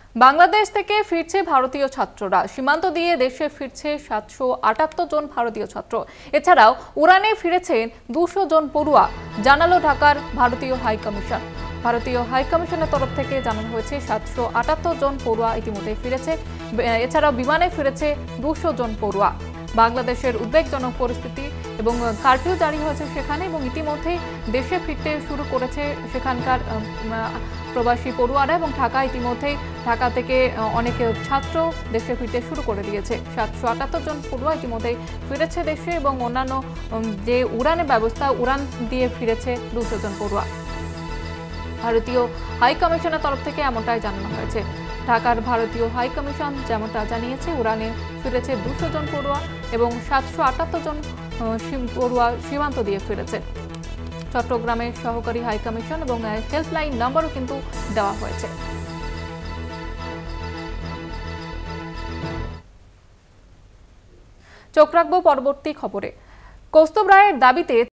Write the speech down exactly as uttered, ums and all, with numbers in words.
বাংলাদেশ থেকে ফিরছে ভারতীয় ছাত্ররা। সীমান্ত দিয়ে দেশে ফিরছে সাতশো আটাত্তর জন ভারতীয় ছাত্র। এছাড়াও উড়ানে ফিরেছেন দুশো জন পড়ুয়া, জানালো ঢাকার ভারতীয় হাই কমিশন। ভারতীয় হাই কমিশনের তরফ থেকে জানানো হয়েছে সাতশো আটাত্তর জন পড়ুয়া ইতিমধ্যে ফিরেছে। এছাড়াও বিমানে ফিরেছে দুশো জন পড়ুয়া। বাংলাদেশের উদ্বেগজনক পরিস্থিতি এবং কারফিউ জারি হয়েছে সেখানে, এবং ইতিমধ্যে দেশে ফিরতে শুরু করেছে সেখানকার প্রবাসী পড়ুয়ারা, এবং ঢাকা ইতিমধ্যেই ঢাকা থেকে অনেক ছাত্র দেশে ফিরতে শুরু করে দিয়েছে। সাতশো আটাত্তর জন পড়ুয়া ইতিমধ্যেই ফিরেছে দেশে, এবং অন্যান্য যে উড়ানের ব্যবস্থা উড়ান দিয়ে ফিরেছে দুশো জন পড়ুয়া। ভারতীয় হাই কমিশনের তরফ থেকে এমনটাই জানানো হয়েছে। ঢাকার ভারতীয় হাই কমিশন যেমনটা জানিয়েছে, উড়ানে ফিরেছে দুশো জন পড়ুয়া এবং সাতশো আটাত্তর জন পড়ুয়া সীমান্ত দিয়ে ফিরেছে। চট্টগ্রামের সহকারী হাই কমিশন এবং হেল্পলাইন নম্বরও কিন্তু দেওয়া হয়েছে। চোখ রাখবো পরবর্তী খবরে। কৌস্তব রায়ের দাবিতে